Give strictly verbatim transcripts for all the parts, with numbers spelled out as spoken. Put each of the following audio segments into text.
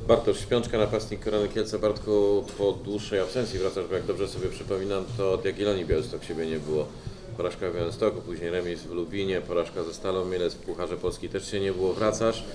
Bartosz Śpiączka, napastnik Korony Kielce. Bartku, po dłuższej absencji wracasz, bo jak dobrze sobie przypominam, to od Jagiellonii Białystok siebie nie było. Porażka w Białymstoku, później remis w Lubinie, porażka ze Stalą Mielec, w Pucharze Polski też się nie było. Wracasz,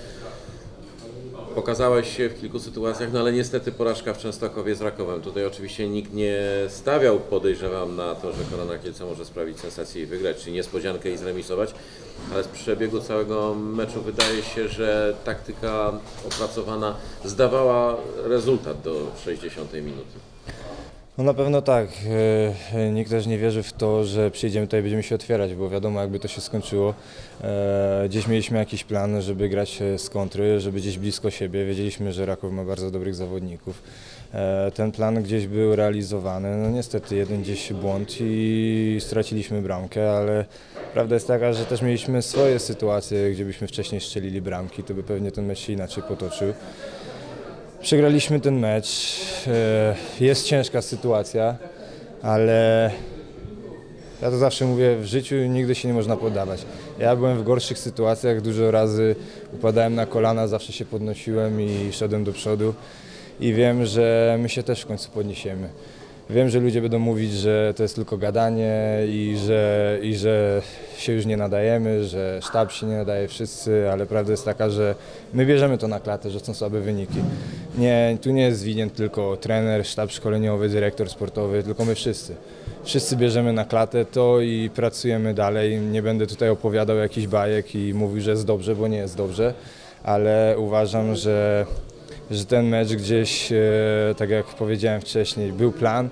pokazałeś się w kilku sytuacjach, no ale niestety porażka w Częstochowie z Rakowem. Tutaj oczywiście nikt nie stawiał, podejrzewam, na to, że Korona Kielce może sprawić sensację i wygrać, czy niespodziankę i zremisować, ale z przebiegu całego meczu wydaje się, że taktyka opracowana zdawała rezultat do sześćdziesiątej minuty. No na pewno tak. Nikt też nie wierzy w to, że przyjdziemy tutaj i będziemy się otwierać, bo wiadomo, jakby to się skończyło. Gdzieś mieliśmy jakiś plan, żeby grać z kontry, żeby gdzieś blisko siebie. Wiedzieliśmy, że Raków ma bardzo dobrych zawodników. Ten plan gdzieś był realizowany. No niestety jeden gdzieś błąd i straciliśmy bramkę, ale prawda jest taka, że też mieliśmy swoje sytuacje, gdzie byśmy wcześniej strzelili bramki, to by pewnie ten mecz się inaczej potoczył. Przegraliśmy ten mecz, jest ciężka sytuacja, ale ja to zawsze mówię, w życiu nigdy się nie można poddawać. Ja byłem w gorszych sytuacjach, dużo razy upadałem na kolana, zawsze się podnosiłem i szedłem do przodu i wiem, że my się też w końcu podniesiemy. Wiem, że ludzie będą mówić, że to jest tylko gadanie i że, i że się już nie nadajemy, że sztab się nie nadaje, wszyscy, ale prawda jest taka, że my bierzemy to na klatę, że są słabe wyniki. Nie, tu nie jest winien tylko trener, sztab szkoleniowy, dyrektor sportowy, tylko my wszyscy. Wszyscy bierzemy na klatę to i pracujemy dalej. Nie będę tutaj opowiadał jakichś bajek i mówił, że jest dobrze, bo nie jest dobrze, ale uważam, że że ten mecz gdzieś, tak jak powiedziałem wcześniej, był plan,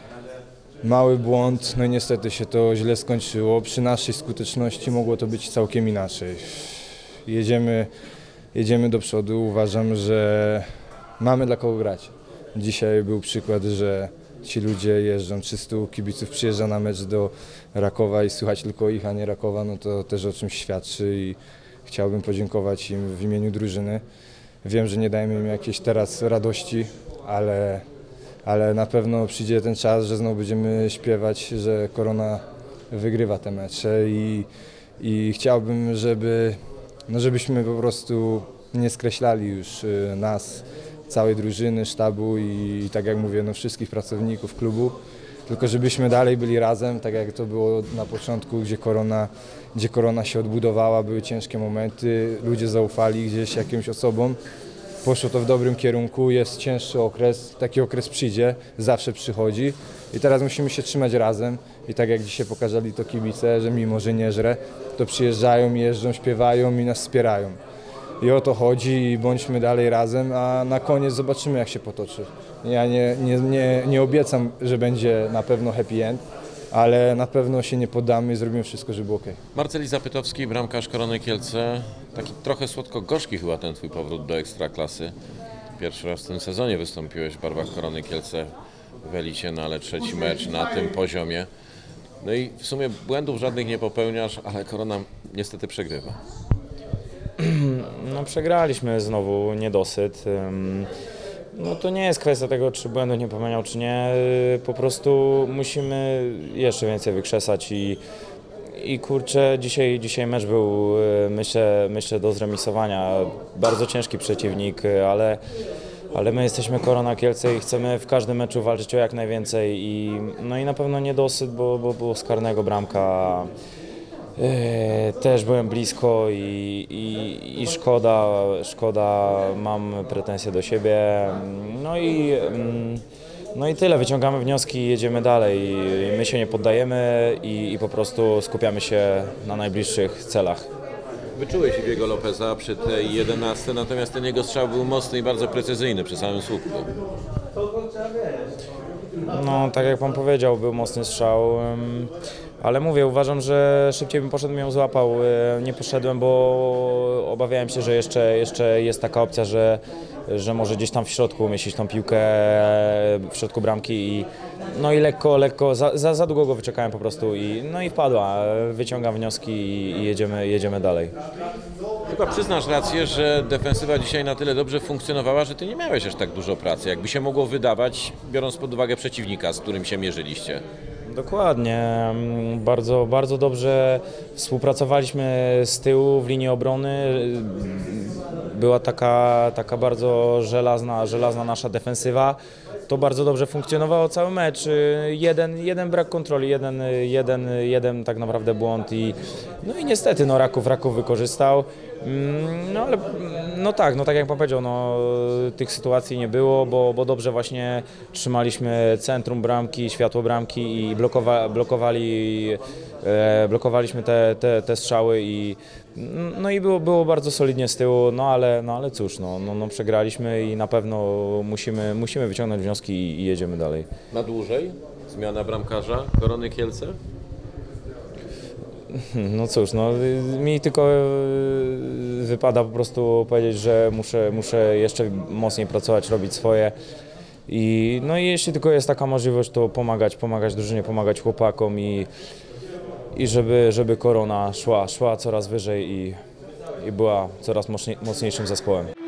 mały błąd, no i niestety się to źle skończyło. Przy naszej skuteczności mogło to być całkiem inaczej. Jedziemy, jedziemy do przodu, uważam, że mamy dla kogo grać. Dzisiaj był przykład, że ci ludzie jeżdżą, trzystu kibiców przyjeżdża na mecz do Rakowa i słychać tylko ich, a nie Rakowa, no to też o czymś świadczy i chciałbym podziękować im w imieniu drużyny. Wiem, że nie dajemy im jakiejś teraz radości, ale, ale na pewno przyjdzie ten czas, że znowu będziemy śpiewać, że Korona wygrywa te mecze i, i chciałbym, żeby, no żebyśmy po prostu nie skreślali już nas, całej drużyny, sztabu i, i tak jak mówię, no wszystkich pracowników klubu, tylko żebyśmy dalej byli razem, tak jak to było na początku, gdzie Korona, gdzie Korona się odbudowała, były ciężkie momenty, ludzie zaufali gdzieś jakimś osobom, poszło to w dobrym kierunku, jest cięższy okres, taki okres przyjdzie, zawsze przychodzi i teraz musimy się trzymać razem i tak jak dzisiaj pokazali to kibice, że mimo, że nie żre, to przyjeżdżają, jeżdżą, śpiewają i nas wspierają. I o to chodzi i bądźmy dalej razem, a na koniec zobaczymy, jak się potoczy. Ja nie, nie, nie, nie obiecam, że będzie na pewno happy end, ale na pewno się nie poddamy i zrobimy wszystko, żeby było ok. Marceli Zapytowski, bramkarz Korony Kielce. Taki trochę słodko-gorzki chyba ten twój powrót do Ekstraklasy. Pierwszy raz w tym sezonie wystąpiłeś w barwach Korony Kielce w elicie, no ale trzeci mecz na tym poziomie. No i w sumie błędów żadnych nie popełniasz, ale Korona niestety przegrywa. No przegraliśmy znowu, niedosyt. No to nie jest kwestia tego, czy błędu nie popełniał, czy nie. Po prostu musimy jeszcze więcej wykrzesać i, i kurczę, dzisiaj, dzisiaj mecz był, myślę, myślę do zremisowania. Bardzo ciężki przeciwnik, ale, ale my jesteśmy Korona Kielce i chcemy w każdym meczu walczyć o jak najwięcej. I, no i na pewno niedosyt, bo, bo było z karnego bramka. Też byłem blisko i, i, i szkoda, szkoda, mam pretensje do siebie, no i, no i tyle, wyciągamy wnioski i jedziemy dalej. My się nie poddajemy i, i po prostu skupiamy się na najbliższych celach. Wyczułeś Iwiego Lopeza przy tej jedenastce, natomiast ten jego strzał był mocny i bardzo precyzyjny przy samym słupku. No, tak jak pan powiedział, był mocny strzał, ale mówię, uważam, że szybciej bym poszedł, ją złapał. Nie poszedłem, bo obawiałem się, że jeszcze, jeszcze jest taka opcja, że, że może gdzieś tam w środku umieścić tą piłkę w środku bramki i no i lekko, lekko, za, za, za długo go wyczekałem po prostu i no i wpadła. Wyciągam wnioski i, i jedziemy, jedziemy dalej. Chyba przyznasz rację, że defensywa dzisiaj na tyle dobrze funkcjonowała, że ty nie miałeś aż tak dużo pracy, jakby się mogło wydawać, biorąc pod uwagę przeciwnika, z którym się mierzyliście. Dokładnie. Bardzo, bardzo dobrze współpracowaliśmy z tyłu w linii obrony. była taka, taka bardzo żelazna, żelazna nasza defensywa. To bardzo dobrze funkcjonowało cały mecz. Jeden, jeden brak kontroli, jeden, jeden, jeden tak naprawdę błąd i no i niestety no Raków, Raków wykorzystał. No ale no tak, no tak jak pan powiedział, no, tych sytuacji nie było, bo, bo dobrze właśnie trzymaliśmy centrum bramki, światło bramki i blokowa, blokowali, e, blokowaliśmy te, te, te strzały i no i było, było bardzo solidnie z tyłu, no ale, no ale cóż, no, no, no przegraliśmy i na pewno musimy, musimy wyciągnąć wnioski i, i jedziemy dalej. Na dłużej? Zmiana bramkarza Korony Kielce? No cóż, no mi tylko wypada po prostu powiedzieć, że muszę, muszę jeszcze mocniej pracować, robić swoje. I, no i jeśli tylko jest taka możliwość, to pomagać, pomagać drużynie, pomagać chłopakom i, i żeby, żeby Korona szła, szła coraz wyżej i, i była coraz mocniejszym zespołem.